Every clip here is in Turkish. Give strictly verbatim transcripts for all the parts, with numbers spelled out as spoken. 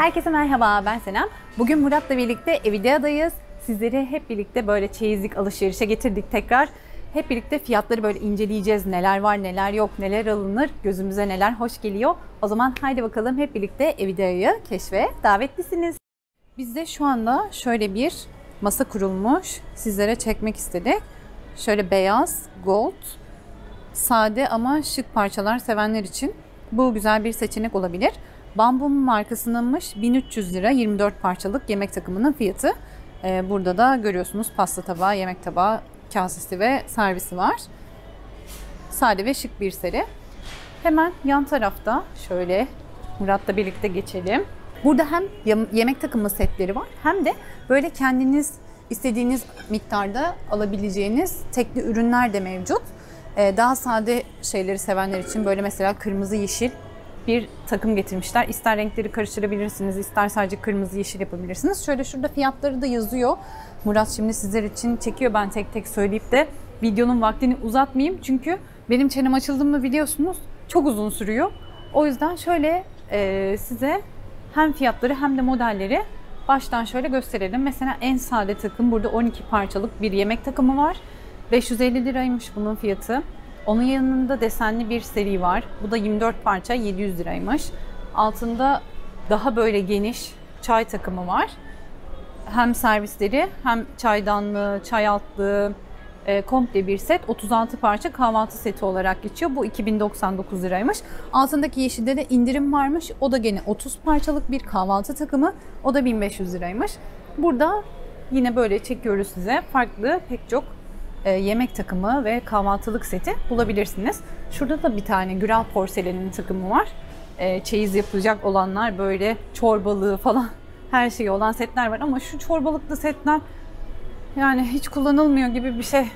Herkese merhaba, ben Senem. Bugün Murat'la birlikte Evidea'dayız. Sizleri hep birlikte böyle çeyizlik alışverişe getirdik tekrar. Hep birlikte fiyatları böyle inceleyeceğiz. Neler var, neler yok, neler alınır, gözümüze neler hoş geliyor. O zaman haydi bakalım hep birlikte Evidea'yı keşfe davetlisiniz. Biz de şu anda şöyle bir masa kurulmuş. Sizlere çekmek istedik. Şöyle beyaz, gold, sade ama şık parçalar sevenler için bu güzel bir seçenek olabilir. Bambu markasınınmış, bin üç yüz lira yirmi dört parçalık yemek takımının fiyatı. Ee, burada da görüyorsunuz pasta tabağı, yemek tabağı, kasesi ve servisi var. Sade ve şık bir seri. Hemen yan tarafta şöyle Murat'la birlikte geçelim. Burada hem yemek takımı setleri var hem de böyle kendiniz istediğiniz miktarda alabileceğiniz tekli ürünler de mevcut. Ee, daha sade şeyleri sevenler için böyle mesela kırmızı yeşil bir takım getirmişler. İster renkleri karıştırabilirsiniz, ister sadece kırmızı yeşil yapabilirsiniz. Şöyle şurada fiyatları da yazıyor. Murat şimdi sizler için çekiyor. Ben tek tek söyleyip de videonun vaktini uzatmayayım. Çünkü benim çenem açıldı mı biliyorsunuz çok uzun sürüyor. O yüzden şöyle e, size hem fiyatları hem de modelleri baştan şöyle gösterelim. Mesela en sade takım burada on iki parçalık bir yemek takımı var. beş yüz elli liraymış bunun fiyatı. Onun yanında desenli bir seri var. Bu da yirmi dört parça yedi yüz liraymış. Altında daha böyle geniş çay takımı var. Hem servisleri hem çaydanlığı, çay altlığı, e, komple bir set. otuz altı parça kahvaltı seti olarak geçiyor. Bu iki bin doksan dokuz liraymış. Altındaki yeşilde de indirim varmış. O da gene otuz parçalık bir kahvaltı takımı. O da bin beş yüz liraymış. Burada yine böyle çekiyoruz size. Farklı pek çok E, yemek takımı ve kahvaltılık seti bulabilirsiniz. Şurada da bir tane Güral porselenin takımı var. E, çeyiz yapılacak olanlar böyle çorbalığı falan her şeyi olan setler var ama şu çorbalıklı setler yani hiç kullanılmıyor gibi bir şey.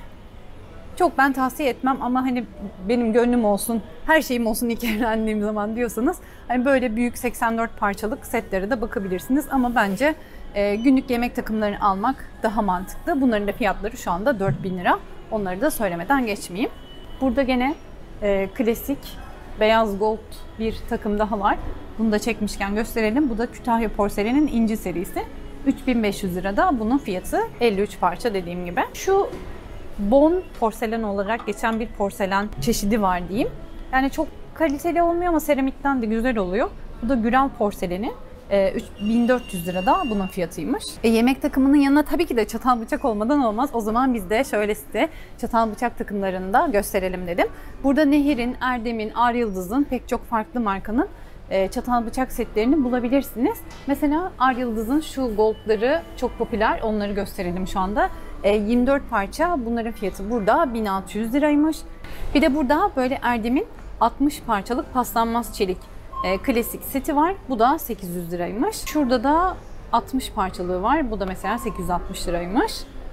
Çok ben tavsiye etmem ama hani benim gönlüm olsun, her şeyim olsun ilk evlendiğim zaman diyorsanız hani böyle büyük seksen dört parçalık setlere de bakabilirsiniz ama bence e, günlük yemek takımlarını almak daha mantıklı. Bunların da fiyatları şu anda dört bin lira. Onları da söylemeden geçmeyeyim. Burada gene e, klasik beyaz gold bir takım daha var. Bunu da çekmişken gösterelim. Bu da Kütahya Porselen'in inci serisi. üç bin beş yüz lirada bunun fiyatı elli üç parça dediğim gibi. Şu Bon porselen olarak geçen bir porselen çeşidi var diyeyim. Yani çok kaliteli olmuyor ama seramikten de güzel oluyor. Bu da Güral porseleni. bin dört yüz lirada bunun fiyatıymış. E, yemek takımının yanına tabii ki de çatal bıçak olmadan olmaz. O zaman biz de şöyle size çatal bıçak takımlarını da gösterelim dedim. Burada Nehir'in, Erdem'in, Ar Yıldız'ın pek çok farklı markanın e, çatal bıçak setlerini bulabilirsiniz. Mesela Ar Yıldız'ın şu goldları çok popüler. Onları gösterelim şu anda. E, yirmi dört parça. Bunların fiyatı burada bin altı yüz liraymış. Bir de burada böyle Erdem'in altmış parçalık paslanmaz çelik E, klasik seti var. Bu da sekiz yüz liraymış. Şurada da altmış parçalığı var. Bu da mesela sekiz yüz altmış liraymış.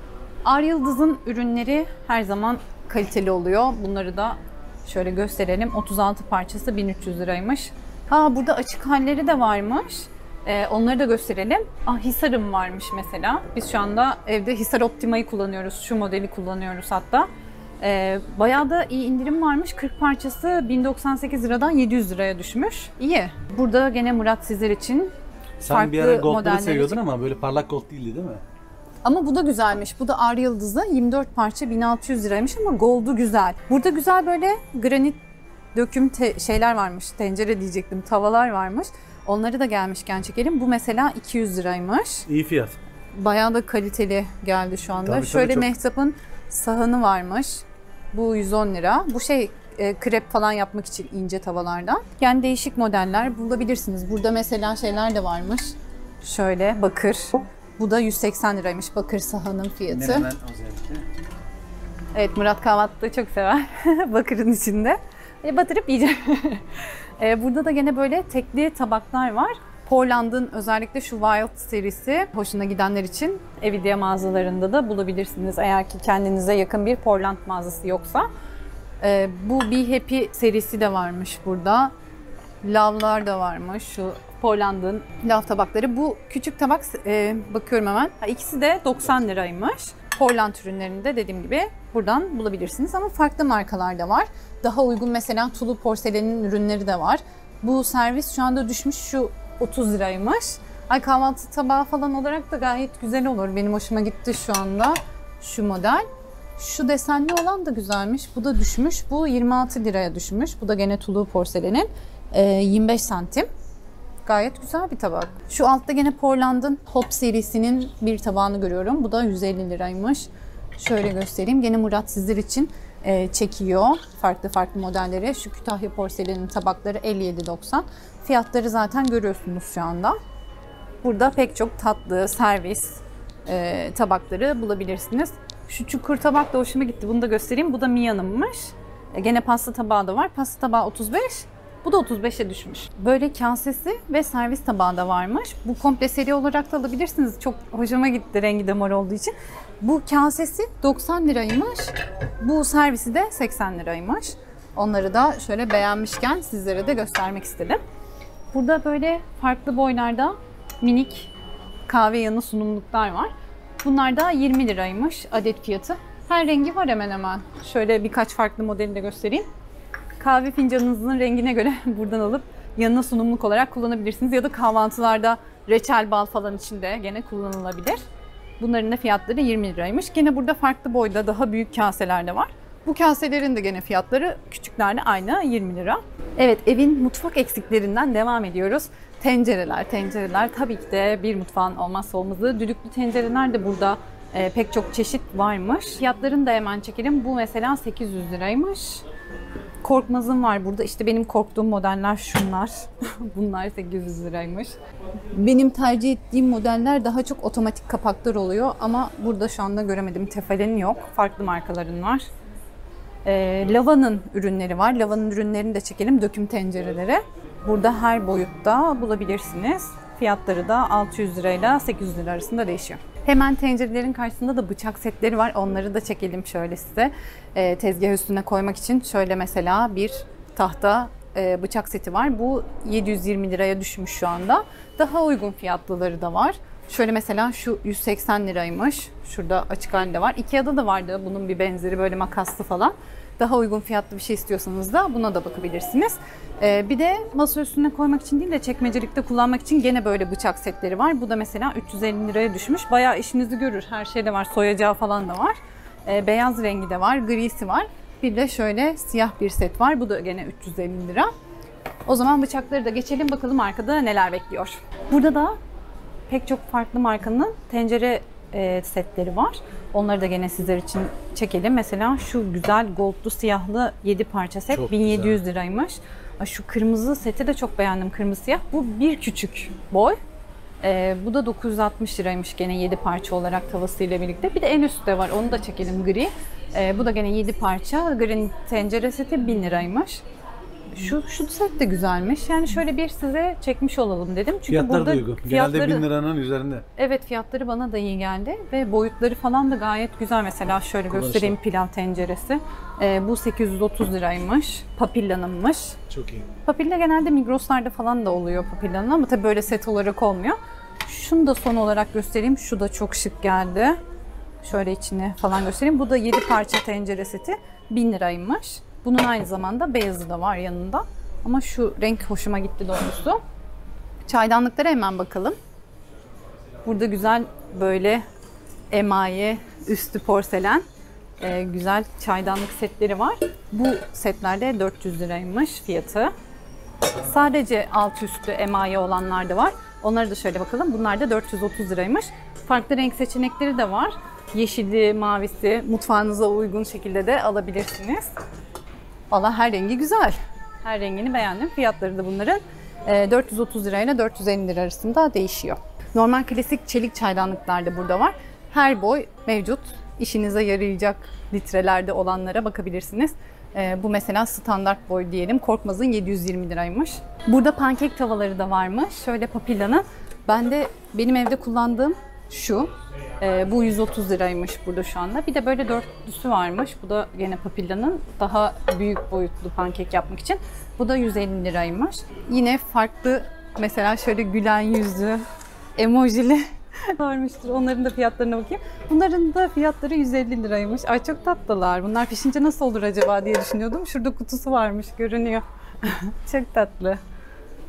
Ar Yıldız'ın ürünleri her zaman kaliteli oluyor. Bunları da şöyle gösterelim. otuz altı parçası bin üç yüz liraymış. Ha burada açık halleri de varmış. Ee, onları da gösterelim. Ah Hisar'ım varmış mesela. Biz şu anda evde Hisar Optima'yı kullanıyoruz. Şu modeli kullanıyoruz hatta. Ee, bayağı da iyi indirim varmış. kırk parçası bin doksan sekiz liradan yedi yüz liraya düşmüş. İyi. Burada gene Murat sizler için Sen farklı bir ara goldları modelleri seviyordun ama böyle parlak gold değildi değil mi? Ama bu da güzelmiş. Bu da Ar Yıldız'da yirmi dört parça bin altı yüz liraymış ama gold'u güzel. Burada güzel böyle granit döküm şeyler varmış. Tencere diyecektim. Tavalar varmış. Onları da gelmişken çekelim. Bu mesela iki yüz liraymış. İyi fiyat. Bayağı da kaliteli geldi şu anda. Tabii, Şöyle tabii, çok. Mehtap'ın sahanı varmış. Bu yüz on lira. Bu şey e, krep falan yapmak için ince tavalardan. Yani değişik modeller bulabilirsiniz. Burada mesela şeyler de varmış. Şöyle bakır. Bu da yüz seksen liraymış bakır sahanın fiyatı. Menemen özellikle. Evet Murat kahvaltıda çok sever. Bakırın içinde. E, batırıp yiyeceğim. e, burada da gene böyle tekli tabaklar var. Portland'ın özellikle şu Wild serisi hoşuna gidenler için Evidea mağazalarında da bulabilirsiniz. Eğer ki kendinize yakın bir Portland mağazası yoksa. Ee, bu Be Happy serisi de varmış burada. Lavlar da varmış. Şu Portland'ın lav tabakları. Bu küçük tabak e, bakıyorum hemen. Ha, ikisi de doksan liraymış. Portland ürünlerinde dediğim gibi buradan bulabilirsiniz ama farklı markalar da var. Daha uygun mesela Tulu porselenin ürünleri de var. Bu servis şu anda düşmüş. Şu otuz liraymış. Ay kahvaltı tabağı falan olarak da gayet güzel olur. Benim hoşuma gitti şu anda şu model. Şu desenli olan da güzelmiş. Bu da düşmüş. Bu yirmi altı liraya düşmüş. Bu da gene Tulu porselenin e, yirmi beş santim. Gayet güzel bir tabak. Şu altta gene Portland'ın Hop serisinin bir tabağını görüyorum. Bu da yüz elli liraymış. Şöyle göstereyim. Gene Murat sizler için e, çekiyor. Farklı farklı modelleri. Şu Kütahya porselenin tabakları elli yedi doksan. Fiyatları zaten görüyorsunuz şu anda. Burada pek çok tatlı, servis e, tabakları bulabilirsiniz. Şu çukur tabak da hoşuma gitti. Bunu da göstereyim. Bu da Mia'nınmış. E, gene pasta tabağı da var. Pasta tabağı otuz beş. Bu da otuz beşe düşmüş. Böyle kasesi ve servis tabağı da varmış. Bu komple seri olarak da alabilirsiniz. Çok hoşuma gitti rengi de mor olduğu için. Bu kasesi doksan liraymış. Bu servisi de seksen liraymış. Onları da şöyle beğenmişken sizlere de göstermek istedim. Burada böyle farklı boylarda minik kahve yanı sunumluklar var. Bunlar da yirmi liraymış adet fiyatı. Her rengi var hemen hemen. Şöyle birkaç farklı modeli de göstereyim. Kahve fincanınızın rengine göre buradan alıp yanına sunumluk olarak kullanabilirsiniz. Ya da kahvaltılarda reçel bal falan içinde gene kullanılabilir. Bunların da fiyatları yirmi liraymış. Gene burada farklı boyda daha büyük kaseler de var. Bu kaselerin de gene fiyatları küçüklerle aynı yirmi lira. Evet, evin mutfak eksiklerinden devam ediyoruz. Tencereler, tencereler tabii ki de bir mutfağın olmazsa olmazı. Düdüklü tencereler de burada e, pek çok çeşit varmış. Fiyatlarını da hemen çekelim. Bu mesela sekiz yüz liraymış. Korkmaz'ın var burada. İşte benim korktuğum modeller şunlar. Bunlar sekiz yüz liraymış. Benim tercih ettiğim modeller daha çok otomatik kapaklar oluyor. Ama burada şu anda göremedim. Tefal'in yok. Farklı markaların var. E, Lava'nın ürünleri var. Lava'nın ürünlerini de çekelim. Döküm tencereleri. Burada her boyutta bulabilirsiniz. Fiyatları da altı yüz lirayla sekiz yüz lira arasında değişiyor. Hemen tencerelerin karşısında da bıçak setleri var. Onları da çekelim şöyle size. E, tezgah üstüne koymak için şöyle mesela bir tahta e, bıçak seti var. Bu yedi yüz yirmi liraya düşmüş şu anda. Daha uygun fiyatlıları da var. Şöyle mesela şu yüz seksen liraymış. Şurada açık halde var. Ikea'da da vardı bunun bir benzeri böyle makaslı falan. Daha uygun fiyatlı bir şey istiyorsanız da buna da bakabilirsiniz. Ee, bir de masa üstüne koymak için değil de çekmecelikte kullanmak için gene böyle bıçak setleri var. Bu da mesela üç yüz elli liraya düşmüş. Bayağı işinizi görür. Her şeyde var. Soyacağı falan da var. Ee, beyaz rengi de var. Grisi var. Bir de şöyle siyah bir set var. Bu da gene üç yüz elli lira. O zaman bıçakları da geçelim. Bakalım arkada neler bekliyor. Burada da pek çok farklı markanın tencere e, setleri var. Onları da gene sizler için çekelim. Mesela şu güzel goldlu siyahlı yedi parça set çok bin yedi yüz güzel liraymış. Şu kırmızı seti de çok beğendim. Kırmızı siyah. Bu bir küçük boy. E, bu da dokuz yüz altmış liraymış gene yedi parça olarak tavasıyla birlikte. Bir de en üstte var. Onu da çekelim gri. E, bu da gene yedi parça. Green tencere seti bin liraymış. Şu, şu set de güzelmiş. Yani şöyle bir size çekmiş olalım dedim. Çünkü fiyatlar burada da uygun. fiyatları, genelde bin liranın üzerinde. Evet, fiyatları bana da iyi geldi. Ve boyutları falan da gayet güzel. Mesela şöyle göstereyim pilav tenceresi. Ee, bu sekiz yüz otuz liraymış. Papilla'nınmış. Çok iyi. Papilla genelde Migros'larda falan da oluyor Papilla'nın ama tabii böyle set olarak olmuyor. Şunu da son olarak göstereyim. Şu da çok şık geldi. Şöyle içini falan göstereyim. Bu da yedi parça tencere seti. bin liraymış. Bunun aynı zamanda beyazı da var yanında. Ama şu renk hoşuma gitti doğrusu. Çaydanlıklara hemen bakalım. Burada güzel böyle emaye, üstü porselen e, güzel çaydanlık setleri var. Bu setlerde dört yüz liraymış fiyatı. Sadece alt üstü emaye olanlar da var. Onlara da şöyle bakalım. Bunlar da dört yüz otuz liraymış. Farklı renk seçenekleri de var. Yeşili, mavisi mutfağınıza uygun şekilde de alabilirsiniz. Valla her rengi güzel. Her rengini beğendim. Fiyatları da bunların dört yüz otuz lirayla dört yüz elli lira arasında değişiyor. Normal klasik çelik çaydanlıklar da burada var. Her boy mevcut. İşinize yarayacak litrelerde olanlara bakabilirsiniz. Bu mesela standart boy diyelim. Korkmaz'ın yedi yüz yirmi liraymış. Burada pankek tavaları da varmış. Şöyle Papilla'nın. Ben de benim evde kullandığım şu. Ee, bu yüz otuz liraymış burada şu anda. Bir de böyle dörtlüsü varmış. Bu da yine Papilla'nın daha büyük boyutlu pankek yapmak için. Bu da yüz elli liraymış. Yine farklı mesela şöyle gülen yüzlü, emojili varmıştır. Onların da fiyatlarına bakayım. Bunların da fiyatları yüz elli liraymış. Ay çok tatlılar. Bunlar pişince nasıl olur acaba diye düşünüyordum. Şurada kutusu varmış görünüyor. Çok tatlı.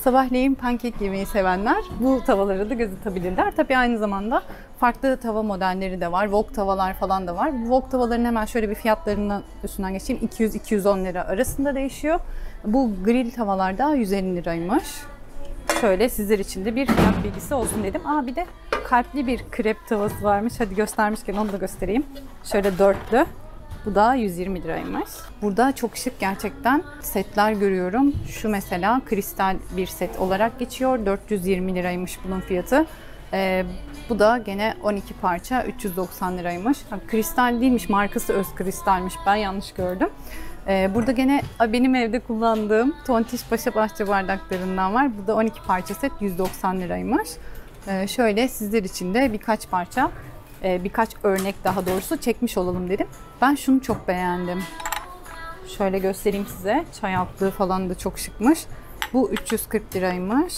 sabahleyin pankek yemeyi sevenler bu tavaları da gözetebilirler. Tabii aynı zamanda farklı tava modelleri de var. Wok tavalar falan da var. Bu wok tavaların hemen şöyle bir fiyatlarından üstünden geçeyim. iki yüz iki yüz on lira arasında değişiyor. Bu grill tavalar da yüz elli liraymış. Şöyle sizler için de bir fiyat bilgisi olsun dedim. Aa, bir de kalpli bir krep tavası varmış. Hadi göstermişken onu da göstereyim. Şöyle dörtlü. Bu da yüz yirmi liraymış. Burada çok şık gerçekten setler görüyorum. Şu mesela kristal bir set olarak geçiyor. dört yüz yirmi liraymış bunun fiyatı. Ee, bu da gene on iki parça üç yüz doksan liraymış. Ha, kristal değilmiş, markası Öz Kristal'miş. Ben yanlış gördüm. Ee, burada gene benim evde kullandığım Tontiş Paşa Bahçe bardaklarından var. Bu da on iki parça set yüz doksan liraymış. Ee, şöyle sizler için de birkaç parça, e, birkaç örnek daha doğrusu çekmiş olalım dedim. Ben şunu çok beğendim. Şöyle göstereyim size. Çay altlığı falan da çok şıkmış. Bu üç yüz kırk liraymış.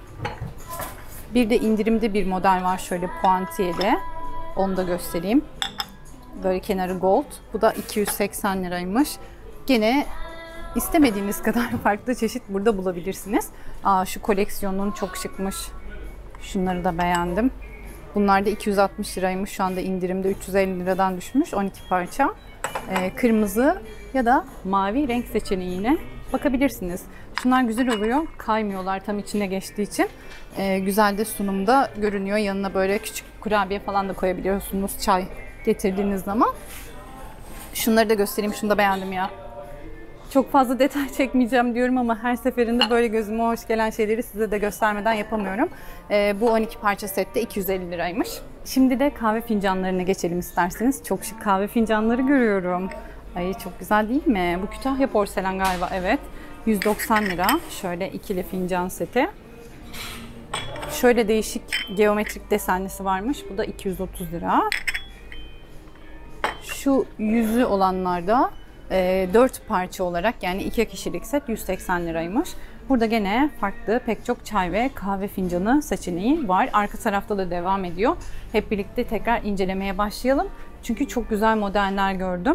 Bir de indirimde bir model var şöyle puantiyeli. Onu da göstereyim. Böyle kenarı gold. Bu da iki yüz seksen liraymış. Gene istemediğiniz kadar farklı çeşit burada bulabilirsiniz. Aa, şu koleksiyonun çok şıkmış. Şunları da beğendim. Bunlar da iki yüz altmış liraymış. Şu anda indirimde üç yüz elli liradan düşmüş. on iki parça. Ee, kırmızı ya da mavi renk seçeneğine bakabilirsiniz. Şunlar güzel oluyor. Kaymıyorlar tam içine geçtiği için. Ee, güzel de sunumda görünüyor. Yanına böyle küçük kurabiye falan da koyabiliyorsunuz çay getirdiğiniz zaman. Şunları da göstereyim. Şunu da beğendim ya. Çok fazla detay çekmeyeceğim diyorum ama her seferinde böyle gözüme hoş gelen şeyleri size de göstermeden yapamıyorum. Ee, bu on iki parça sette iki yüz elli liraymış. Şimdi de kahve fincanlarına geçelim isterseniz. Çok şık kahve fincanları görüyorum. Ay, çok güzel değil mi? Bu Kütahya porselen galiba, evet. yüz doksan lira. Şöyle ikili fincan seti. Şöyle değişik geometrik desenlisi varmış. Bu da iki yüz otuz lira. Şu yüzü olanlarda e, dört parça olarak, yani iki kişilik set yüz seksen liraymış. Burada gene farklı pek çok çay ve kahve fincanı seçeneği var. Arka tarafta da devam ediyor. Hep birlikte tekrar incelemeye başlayalım. Çünkü çok güzel modeller gördüm.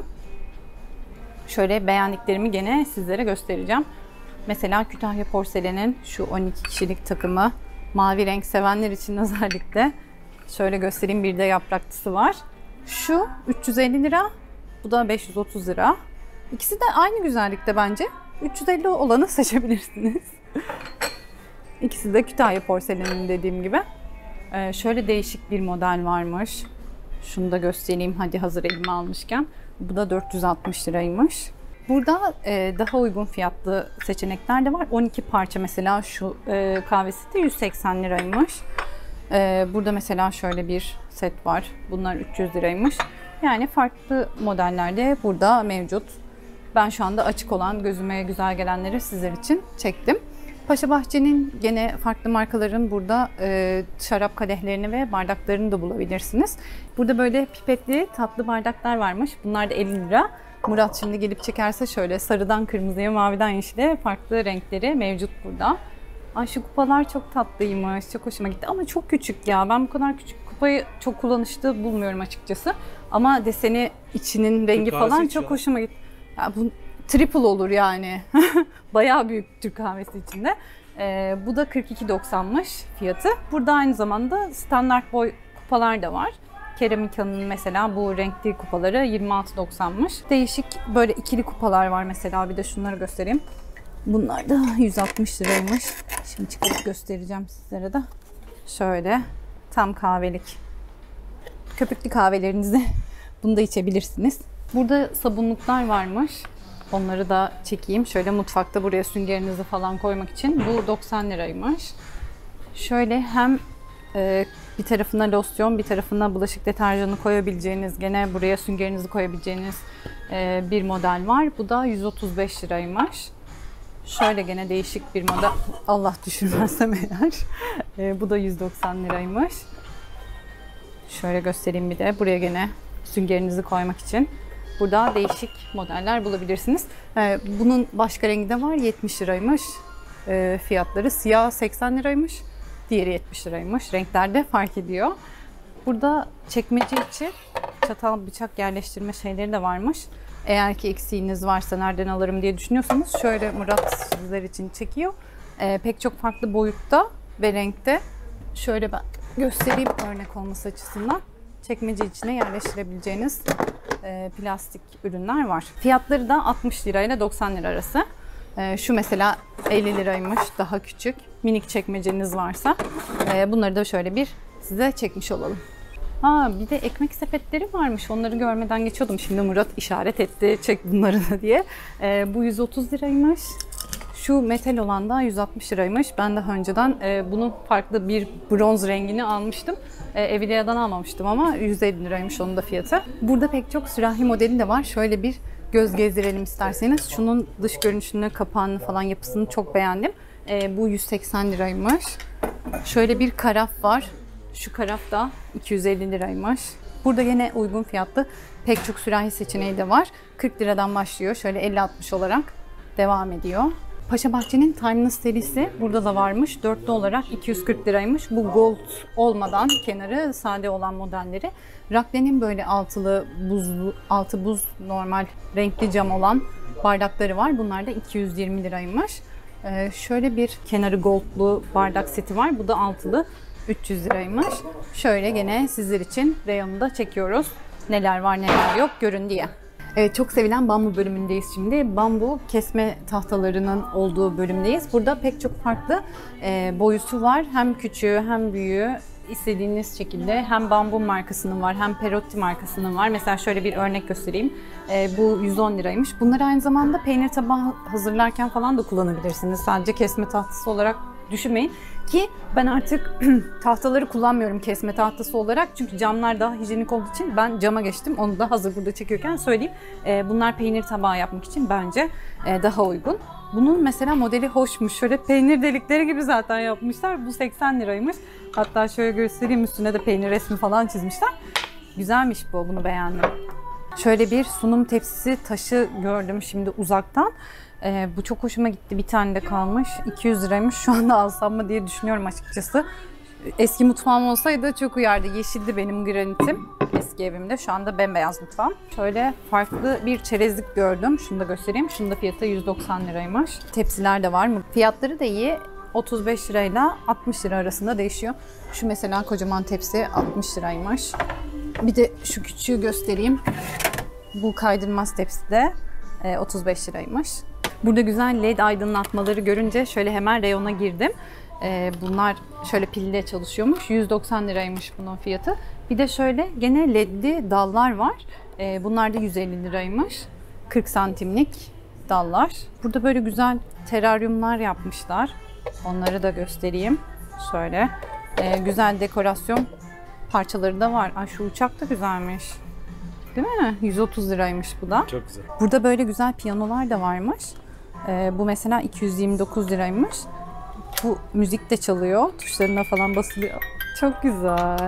Şöyle beğendiklerimi gene sizlere göstereceğim. Mesela Kütahya porselenin şu on iki kişilik takımı, mavi renk sevenler için özellikle şöyle göstereyim, bir de yapraklısı var. Şu üç yüz elli lira, bu da beş yüz otuz lira. İkisi de aynı güzellikte bence. üç yüz elli olanı seçebilirsiniz. İkisi de Kütahya porseleninin dediğim gibi. Ee, şöyle değişik bir model varmış. Şunu da göstereyim hadi hazır elime almışken. Bu da dört yüz altmış liraymış. Burada e, daha uygun fiyatlı seçenekler de var. on iki parça mesela şu e, kahve seti yüz seksen liraymış. E, burada mesela şöyle bir set var. Bunlar üç yüz liraymış. Yani farklı modellerde burada mevcut. Ben şu anda açık olan, gözüme güzel gelenleri sizler için çektim. Paşa Bahçe'nin gene farklı markaların burada e, şarap kadehlerini ve bardaklarını da bulabilirsiniz. Burada böyle pipetli tatlı bardaklar varmış. Bunlar da elli lira. Murat şimdi gelip çekerse şöyle sarıdan kırmızıya, maviden yeşile farklı renkleri mevcut burada. Ay, şu kupalar çok tatlıymış. Çok hoşuma gitti ama çok küçük ya. Ben bu kadar küçük kupayı çok kullanışlı bulmuyorum açıkçası. Ama deseni, içinin rengi Türk falan çok hoşuma gitti. Ya bu triple olur yani. Bayağı büyük Türk kahvesi içinde. Ee, bu da kırk iki doksanmış fiyatı. Burada aynı zamanda standart boy kupalar da var. Keramika'nın mesela bu renkli kupaları yirmi altı doksanmış. Değişik böyle ikili kupalar var mesela. Bir de şunları göstereyim. Bunlar da yüz altmış liraymış. Şimdi çıkarıp göstereceğim sizlere de. Şöyle tam kahvelik. Köpüklü kahvelerinizi bunu da içebilirsiniz. Burada sabunluklar varmış. Onları da çekeyim. Şöyle mutfakta buraya süngerinizi falan koymak için. Bu doksan liraymış. Şöyle hem e, bir tarafına losyon, bir tarafına bulaşık deterjanı koyabileceğiniz, gene buraya süngerinizi koyabileceğiniz e, bir model var. Bu da yüz otuz beş liraymış. Şöyle gene değişik bir model. Allah düşürmezsem eğer. E, bu da yüz doksan liraymış. Şöyle göstereyim bir de. Buraya gene süngerinizi koymak için. Burada değişik modeller bulabilirsiniz. Ee, bunun başka rengi de var. yetmiş liraymış ee, fiyatları. Siyah seksen liraymış. Diğeri yetmiş liraymış. Renklerde fark ediyor. Burada çekmece içi çatal bıçak yerleştirme şeyleri de varmış. Eğer ki eksiğiniz varsa nereden alırım diye düşünüyorsanız şöyle Murat sizler için çekiyor. Ee, pek çok farklı boyutta ve renkte. Şöyle ben göstereyim örnek olması açısından. Çekmece içine yerleştirebileceğiniz e, plastik ürünler var. Fiyatları da altmış lira ile doksan lira arası. E, şu mesela elli liraymış, daha küçük. Minik çekmeceniz varsa e, bunları da şöyle bir size çekmiş olalım. Ha, bir de ekmek sepetleri varmış. Onları görmeden geçiyordum. Şimdi Murat işaret etti, çek bunları da diye. E, bu yüz otuz liraymış. Şu metal olan da yüz altmış liraymış. Ben daha önceden e, bunun farklı bir bronz rengini almıştım. E, Evidea'dan almamıştım ama yüz elli liraymış onun da fiyatı. Burada pek çok sürahi modeli de var. Şöyle bir göz gezdirelim isterseniz. Şunun dış görünüşünü, kapağını falan yapısını çok beğendim. E, bu yüz seksen liraymış. Şöyle bir karaf var. Şu karaf da iki yüz elli liraymış. Burada yine uygun fiyatlı pek çok sürahi seçeneği de var. kırk liradan başlıyor. Şöyle elli altmış olarak devam ediyor. Paşabahçe'nin Timeless serisi burada da varmış. Dörtlü olarak iki yüz kırk liraymış. Bu gold olmadan kenarı sade olan modelleri. Rakle'nin böyle altılı buzlu, altı buz normal renkli cam olan bardakları var. Bunlar da iki yüz yirmi liraymış. Ee, şöyle bir kenarı goldlu bardak seti var. Bu da altılı üç yüz liraymış. Şöyle gene sizler için reyonunda çekiyoruz. Neler var neler yok görün diye. Evet, çok sevilen bambu bölümündeyiz şimdi. Bambu kesme tahtalarının olduğu bölümdeyiz. Burada pek çok farklı e, boyutu var. Hem küçüğü hem büyüğü istediğiniz şekilde. Hem bambu markasının var hem Perotti markasının var. Mesela şöyle bir örnek göstereyim. E, bu yüz on liraymış. Bunları aynı zamanda peynir tabağı hazırlarken falan da kullanabilirsiniz. Sadece kesme tahtası olarak düşünmeyin. Ki ben artık tahtaları kullanmıyorum kesme tahtası olarak. Çünkü camlar daha hijyenik olduğu için ben cama geçtim. Onu da hazır burada çekiyorken söyleyeyim. Ee, bunlar peynir tabağı yapmak için bence e, daha uygun. Bunun mesela modeli hoşmuş. Şöyle peynir delikleri gibi zaten yapmışlar. Bu seksen liraymış. Hatta şöyle göstereyim, üstüne de peynir resmi falan çizmişler. Güzelmiş bu. Bunu beğendim. Şöyle bir sunum tepsisi taşı gördüm şimdi uzaktan. Ee, bu çok hoşuma gitti. Bir tane de kalmış. iki yüz liraymış. Şu anda alsam mı diye düşünüyorum açıkçası. Eski mutfağım olsaydı çok uyardı. Yeşildi benim granitim eski evimde. Şu anda bembeyaz mutfağım. Şöyle farklı bir çerezlik gördüm. Şunu da göstereyim. Şunun da fiyatı yüz doksan liraymış. Tepsiler de var mı? Fiyatları da iyi. otuz beş lirayla altmış lira arasında değişiyor. Şu mesela kocaman tepsi altmış liraymış. Bir de şu küçüğü göstereyim. Bu kaydırmaz tepsi de otuz beş liraymış. Burada güzel led aydınlatmaları görünce şöyle hemen reyona girdim. Ee, bunlar şöyle pille çalışıyormuş. yüz doksan liraymış bunun fiyatı. Bir de şöyle gene ledli dallar var. Ee, bunlar da yüz elli liraymış. kırk santimlik dallar. Burada böyle güzel teraryumlar yapmışlar. Onları da göstereyim. Şöyle. Ee, güzel dekorasyon parçaları da var. Ay, şu uçak da güzelmiş. Değil mi? yüz otuz liraymış bu da. Çok güzel. Burada böyle güzel piyanolar da varmış. Ee, bu mesela iki yüz yirmi dokuz liraymış. Bu müzik de çalıyor. Tuşlarına falan basılıyor. Çok güzel.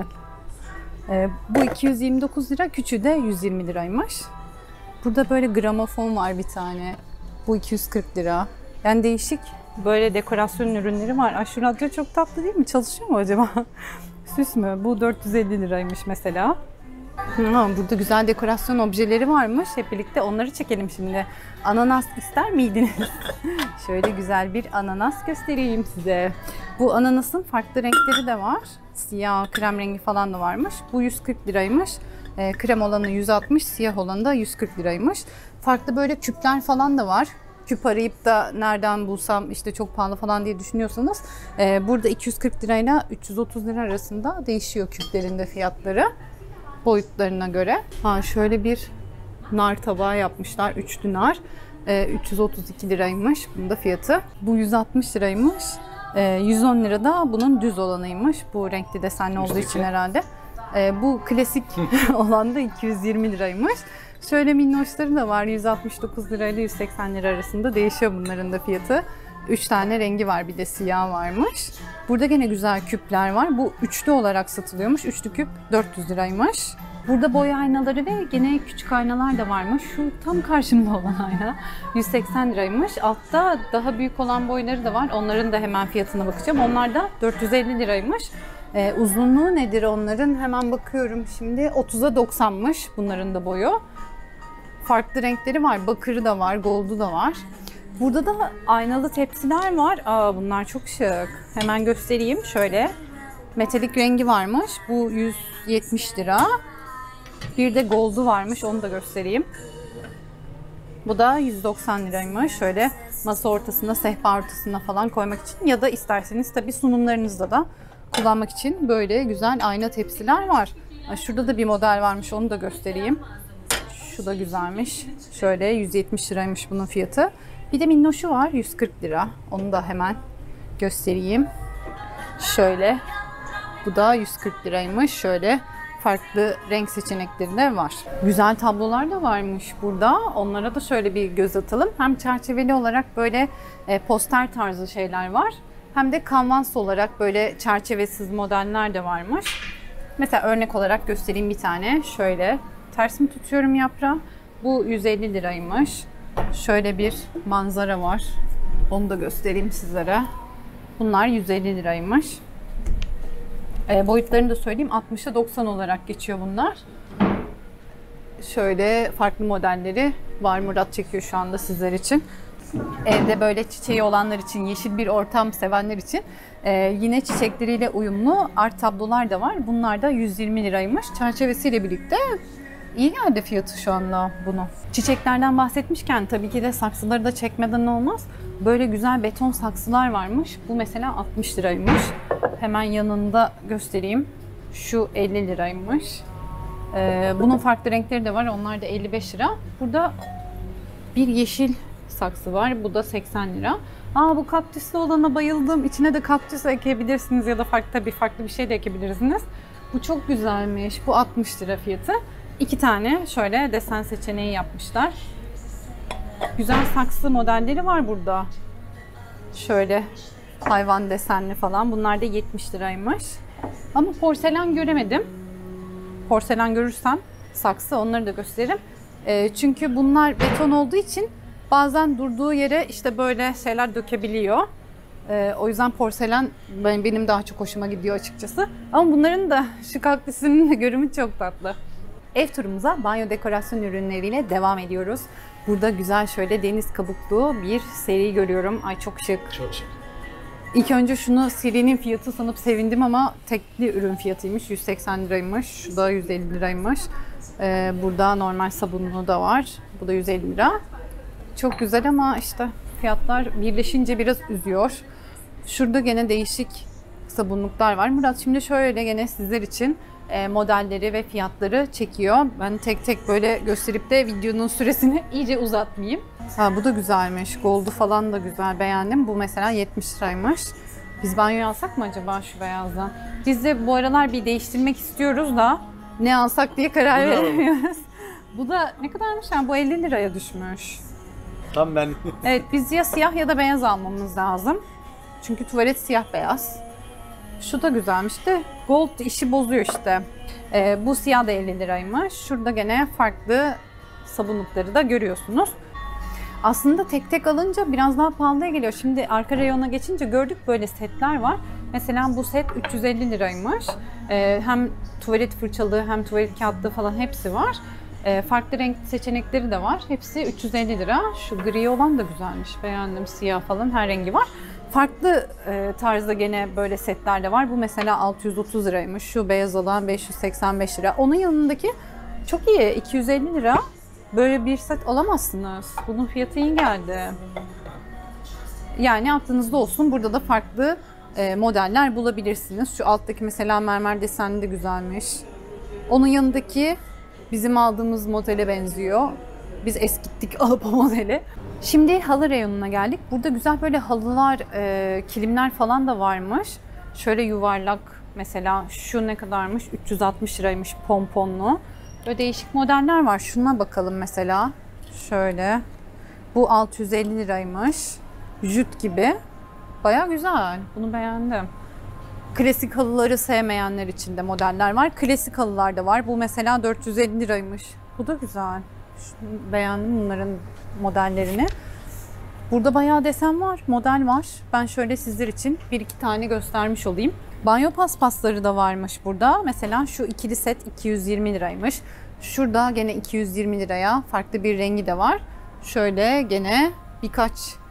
Ee, bu iki yüz yirmi dokuz lira. Küçüğü de yüz yirmi liraymış. Burada böyle gramofon var bir tane. Bu iki yüz kırk lira. Yani değişik böyle dekorasyon ürünleri var. Ay, şu radyo çok tatlı değil mi? Çalışıyor mu acaba? Süs mü? Bu dört yüz elli liraymış mesela. Ha, burada güzel dekorasyon objeleri varmış. Hep birlikte onları çekelim şimdi. Ananas ister miydiniz? Şöyle güzel bir ananas göstereyim size. Bu ananasın farklı renkleri de var. Siyah, krem rengi falan da varmış. Bu yüz kırk liraymış. E, krem olanı yüz altmış, siyah olanı da yüz kırk liraymış. Farklı böyle küpler falan da var. Küp arayıp da nereden bulsam işte çok pahalı falan diye düşünüyorsanız e, burada iki yüz kırk lirayla üç yüz otuz lira arasında değişiyor küplerin de fiyatları. Boyutlarına göre. Ha, şöyle bir nar tabağı yapmışlar. Üçlü nar. E, üç yüz otuz iki liraymış. Bunun da fiyatı. Bu yüz altmış liraymış. E, yüz on lira da bunun düz olanıymış. Bu renkli desenli olduğu için herhalde. E, bu klasik olan da iki yüz yirmi liraymış. Şöyle minnoşları da var. yüz altmış dokuz lirayla yüz seksen lira arasında değişiyor bunların da fiyatı. Üç tane rengi var, bir de siyah varmış. Burada gene güzel küpler var. Bu üçlü olarak satılıyormuş. Üçlü küp dört yüz liraymış. Burada boy aynaları ve gene küçük aynalar da varmış. Şu tam karşımda olan ayna yüz seksen liraymış. Altta daha büyük olan boyları da var. Onların da hemen fiyatına bakacağım. Onlar da dört yüz elli liraymış. Ee, uzunluğu nedir onların? Hemen bakıyorum şimdi. otuza doksanmış bunların da boyu. Farklı renkleri var. Bakırı da var, gold'u da var. Burada da aynalı tepsiler var. Aa, bunlar çok şık. Hemen göstereyim. Şöyle metalik rengi varmış. Bu yüz yetmiş lira. Bir de gold'u varmış. Onu da göstereyim. Bu da yüz doksan liraymış. Şöyle masa ortasına, sehpa ortasına falan koymak için ya da isterseniz tabii sunumlarınızda da kullanmak için böyle güzel ayna tepsiler var. Şurada da bir model varmış. Onu da göstereyim. Şu da güzelmiş. Şöyle yüz yetmiş liraymış bunun fiyatı. Bir de minnoşu var. yüz kırk lira. Onu da hemen göstereyim. Şöyle. Bu da yüz kırk liraymış. Şöyle farklı renk seçenekleri de var. Güzel tablolar da varmış burada. Onlara da şöyle bir göz atalım. Hem çerçeveli olarak böyle e, poster tarzı şeyler var. Hem de kanvas olarak böyle çerçevesiz modeller de varmış. Mesela örnek olarak göstereyim bir tane. Şöyle ters mi tutuyorum yaprağı? Bu yüz elli liraymış. Şöyle bir manzara var. Onu da göstereyim sizlere. Bunlar yüz elli liraymış. E, boyutlarını da söyleyeyim. altmışa doksan olarak geçiyor bunlar. Şöyle farklı modelleri var. Murat çekiyor şu anda sizler için. Evde böyle çiçeği olanlar için, yeşil bir ortam sevenler için e, yine çiçekleriyle uyumlu art tablolar da var. Bunlar da yüz yirmi liraymış. Çerçevesiyle birlikte iyi geldi fiyatı şu anda bunu. Çiçeklerden bahsetmişken tabii ki de saksıları da çekmeden olmaz. Böyle güzel beton saksılar varmış. Bu mesela altmış liraymış. Hemen yanında göstereyim. Şu elli liraymış. Ee, bunun farklı renkleri de var. Onlar da elli beş lira. Burada bir yeşil saksı var. Bu da seksen lira. Aa, bu kaktüslü olana bayıldım. İçine de kaktüs ekebilirsiniz ya da farklı tabii farklı bir şey de ekebilirsiniz. Bu çok güzelmiş. Bu altmış lira fiyatı. İki tane şöyle desen seçeneği yapmışlar. Güzel saksı modelleri var burada. Şöyle hayvan desenli falan. Bunlar da yetmiş liraymış. Ama porselen göremedim. Porselen görürsem saksı onları da gösteririm. E, çünkü bunlar beton olduğu için bazen durduğu yere işte böyle şeyler dökebiliyor. E, o yüzden porselen benim daha çok hoşuma gidiyor açıkçası. Ama bunların da şu kaktüsünün de görümü çok tatlı. Ev turumuza banyo dekorasyon ürünleriyle devam ediyoruz. Burada güzel şöyle deniz kabuklu bir seri görüyorum. Ay çok şık. Çok şık. İlk önce şunu serinin fiyatı sanıp sevindim ama tekli ürün fiyatıymış. yüz seksen liraymış. Şu da yüz elli liraymış. Ee, burada normal sabunlu da var. Bu da yüz elli lira. Çok güzel ama işte fiyatlar birleşince biraz üzüyor. Şurada gene değişik sabunluklar var. Murat şimdi şöyle gene sizler için modelleri ve fiyatları çekiyor. Ben tek tek böyle gösterip de videonun süresini iyice uzatmayayım. Ha, bu da güzelmiş. Gold'u falan da güzel, beğendim. Bu mesela yetmiş liraymış. Biz banyo alsak mı acaba şu beyazdan? Biz de bu aralar bir değiştirmek istiyoruz da ne alsak diye karar veremiyoruz. Bu da ne kadarmış? Yani bu elli liraya düşmüş. Tam ben. Evet, biz ya siyah ya da beyaz almamız lazım. Çünkü tuvalet siyah beyaz. Şu da güzelmiş de gold işi bozuyor işte. Ee, bu siyah da elli liraymış. Şurada gene farklı sabunlukları da görüyorsunuz. Aslında tek tek alınca biraz daha pahalıya geliyor. Şimdi arka reyona geçince gördük böyle setler var. Mesela bu set üç yüz elli liraymış. Ee, hem tuvalet fırçalığı hem tuvalet kağıtlığı falan hepsi var. Ee, farklı renk seçenekleri de var. Hepsi üç yüz elli lira. Şu gri olan da güzelmiş. Beğendim. Siyah falan her rengi var. Farklı e, tarzda gene böyle setler de var. Bu mesela altı yüz otuz liraymış. Şu beyaz olan beş yüz seksen beş lira. Onun yanındaki çok iyi. iki yüz elli lira. Böyle bir set alamazsınız. Bunun fiyatı iyi geldi. Yani aklınızda olsun. Burada da farklı e, modeller bulabilirsiniz. Şu alttaki mesela mermer desenli de güzelmiş. Onun yanındaki bizim aldığımız modele benziyor. Biz eskittik alıp o modeli. Şimdi halı reyonuna geldik. Burada güzel böyle halılar, e, kilimler falan da varmış. Şöyle yuvarlak mesela şu ne kadarmış? üç yüz altmış liraymış pomponlu. Böyle değişik modeller var. Şuna bakalım mesela. Şöyle. Bu altı yüz elli liraymış. Jüt gibi. Baya güzel. Bunu beğendim. Klasik halıları sevmeyenler için de modeller var. Klasik halılar da var. Bu mesela dört yüz elli liraymış. Bu da güzel. Şunu beğendim bunların modellerini. Burada bayağı desen var, model var. Ben şöyle sizler için bir iki tane göstermiş olayım. Banyo paspasları da varmış burada. Mesela şu ikili set iki yüz yirmi liraymış. Şurada gene iki yüz yirmi liraya farklı bir rengi de var. Şöyle gene birkaç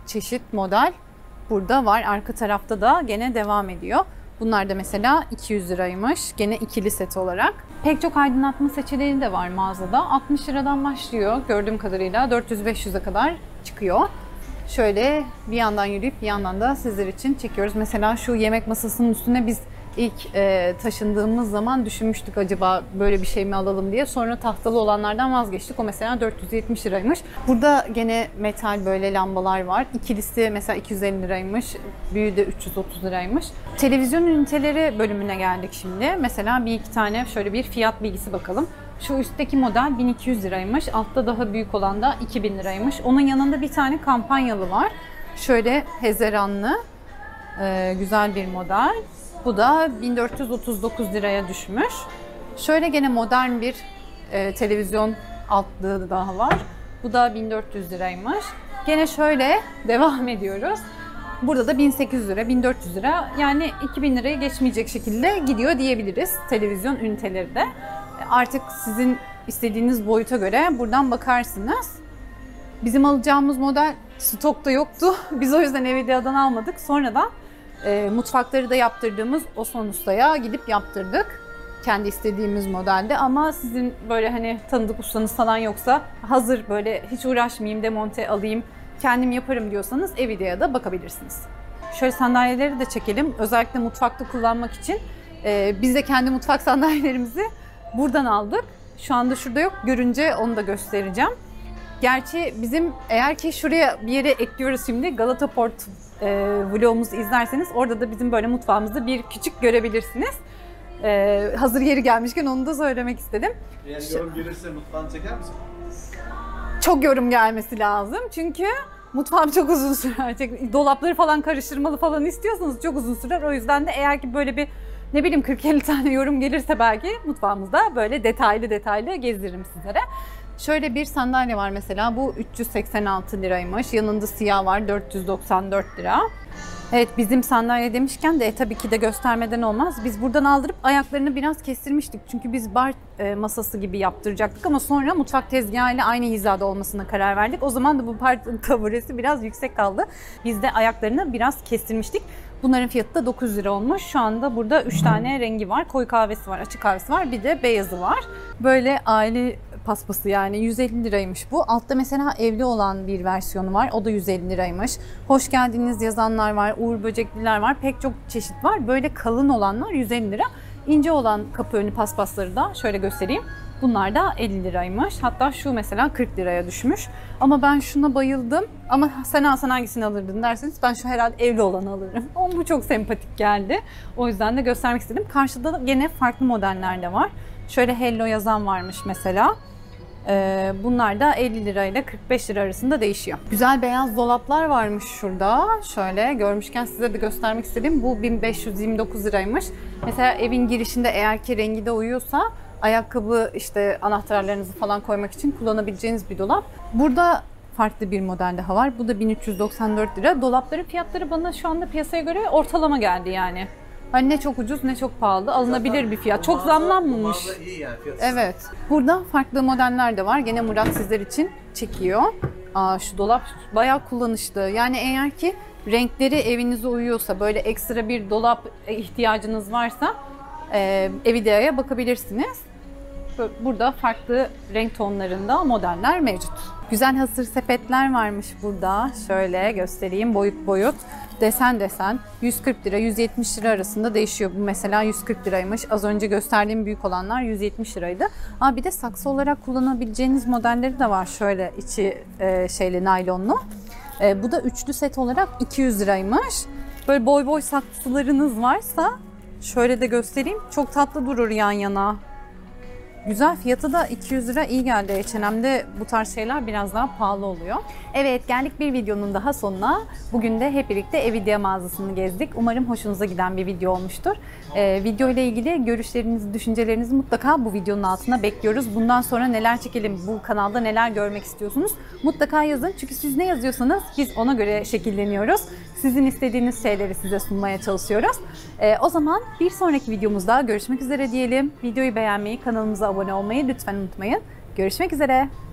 çeşit model burada var. Arka tarafta da gene devam ediyor. Bunlar da mesela iki yüz liraymış. Gene ikili set olarak. Pek çok aydınlatma seçeneği de var mağazada. altmış liradan başlıyor gördüğüm kadarıyla. dört yüz beş yüze kadar çıkıyor. Şöyle bir yandan yürüyüp bir yandan da sizler için çekiyoruz. Mesela şu yemek masasının üstüne biz ilk e, taşındığımız zaman düşünmüştük acaba böyle bir şey mi alalım diye. Sonra tahtalı olanlardan vazgeçtik. O mesela dört yüz yetmiş liraymış. Burada gene metal böyle lambalar var. İkilisi mesela iki yüz elli liraymış. Büyüğü de üç yüz otuz liraymış. Televizyon üniteleri bölümüne geldik şimdi. Mesela bir iki tane şöyle bir fiyat bilgisi bakalım. Şu üstteki model bin iki yüz liraymış. Altta daha büyük olan da iki bin liraymış. Onun yanında bir tane kampanyalı var. Şöyle hezeranlı. Ee, güzel bir model. Bu da bin dört yüz otuz dokuz liraya düşmüş. Şöyle gene modern bir e, televizyon altlığı daha var. Bu da bin dört yüz liraymış. Gene şöyle devam ediyoruz. Burada da bin sekiz yüz lira, bin dört yüz lira, yani iki bin lirayı geçmeyecek şekilde gidiyor diyebiliriz televizyon üniteleri de. Artık sizin istediğiniz boyuta göre buradan bakarsınız. Bizim alacağımız model stokta yoktu. Biz o yüzden Evidea'dan almadık. Sonradan e, mutfakları da yaptırdığımız Osman Usta'ya gidip yaptırdık. Kendi istediğimiz modelde, ama sizin böyle hani tanıdık ustanız falan yoksa, hazır böyle hiç uğraşmayayım, demonte alayım, kendim yaparım diyorsanız Evidea'da bakabilirsiniz. Şöyle sandalyeleri de çekelim. Özellikle mutfakta kullanmak için e, biz de kendi mutfak sandalyelerimizi buradan aldık. Şu anda şurada yok. Görünce onu da göstereceğim. Gerçi bizim, eğer ki şuraya bir yere ekliyoruz şimdi, Galata Port e, vlogumuzu izlerseniz orada da bizim böyle mutfağımızda bir küçük görebilirsiniz. E, hazır yeri gelmişken onu da söylemek istedim. Eğer yorum gelirse mutfağını çeker misin? Çok yorum gelmesi lazım çünkü mutfağım çok uzun sürer. Dolapları falan karıştırmalı falan istiyorsanız çok uzun sürer. O yüzden de eğer ki böyle bir ne bileyim kırk elli tane yorum gelirse belki mutfağımızda böyle detaylı detaylı gezdiririm sizlere. Şöyle bir sandalye var mesela, bu üç yüz seksen altı liraymış. Yanında siyah var, dört yüz doksan dört lira. Evet, bizim sandalye demişken de e, tabii ki de göstermeden olmaz. Biz buradan aldırıp ayaklarını biraz kestirmiştik. Çünkü biz bar e, masası gibi yaptıracaktık ama sonra mutfak tezgahıyla aynı hizada olmasına karar verdik. O zaman da bu bar taburesi biraz yüksek kaldı. Biz de ayaklarını biraz kestirmiştik. Bunların fiyatı da dokuz lira olmuş. Şu anda burada üç tane rengi var. Koyu kahvesi var, açık kahvesi var, bir de beyazı var. Böyle aile paspası, yani yüz elli liraymış bu. Altta mesela evli olan bir versiyonu var. O da yüz elli liraymış. Hoş geldiniz yazanlar var. Uğur böcekliler var. Pek çok çeşit var. Böyle kalın olanlar yüz elli lira. İnce olan kapı önü paspasları da şöyle göstereyim. Bunlar da elli liraymış. Hatta şu mesela kırk liraya düşmüş. Ama ben şuna bayıldım. Ama sen alsan hangisini alırdın derseniz, ben şu herhalde evli olanı alırım. Ama bu çok sempatik geldi. O yüzden de göstermek istedim. Karşıda da gene farklı modeller de var. Şöyle Hello yazan varmış mesela. Ee, bunlar da elli lirayla kırk beş lira arasında değişiyor. Güzel beyaz dolaplar varmış şurada. Şöyle görmüşken size de göstermek istedim. Bu bin beş yüz yirmi dokuz liraymış. Mesela evin girişinde eğer ki rengi de uyuyorsa, ayakkabı işte anahtarlarınızı falan koymak için kullanabileceğiniz bir dolap. Burada farklı bir model daha var. Bu da bin üç yüz doksan dört lira. Dolapların fiyatları bana şu anda piyasaya göre ortalama geldi yani. Hani ne çok ucuz ne çok pahalı, alınabilir Zaten bir fiyat. Çok mağaza, zamlanmamış. mağaza iyi yani fiyatı. Evet. Burada farklı modeller de var. Gene Murat sizler için çekiyor. Aa, şu dolap bayağı kullanışlı. Yani eğer ki renkleri evinize uyuyorsa, böyle ekstra bir dolap ihtiyacınız varsa e, Evidea'ya bakabilirsiniz. Burada farklı renk tonlarında modeller mevcut. Güzel hasır sepetler varmış burada. Şöyle göstereyim, boyut boyut. Desen desen yüz kırk lira yüz yetmiş lira arasında değişiyor. Bu mesela yüz kırk liraymış. Az önce gösterdiğim büyük olanlar yüz yetmiş liraydı. Aa, bir de saksı olarak kullanabileceğiniz modelleri de var. Şöyle içi e, şeyli naylonlu. E, bu da üçlü set olarak iki yüz liraymış. Böyle boy boy saksılarınız varsa şöyle de göstereyim. Çok tatlı durur yan yana. Güzel, fiyatı da iki yüz lira, iyi geldi. H and M'de bu tarz şeyler biraz daha pahalı oluyor. Evet, geldik bir videonun daha sonuna. Bugün de hep birlikte Evidea mağazasını gezdik. Umarım hoşunuza giden bir video olmuştur. Ee, video ile ilgili görüşlerinizi, düşüncelerinizi mutlaka bu videonun altına bekliyoruz. Bundan sonra neler çekelim, bu kanalda neler görmek istiyorsunuz? Mutlaka yazın. Çünkü siz ne yazıyorsanız biz ona göre şekilleniyoruz. Sizin istediğiniz şeyleri size sunmaya çalışıyoruz. Ee, o zaman bir sonraki videomuzda görüşmek üzere diyelim. Videoyu beğenmeyi, kanalımıza abone olmayı lütfen unutmayın. Görüşmek üzere.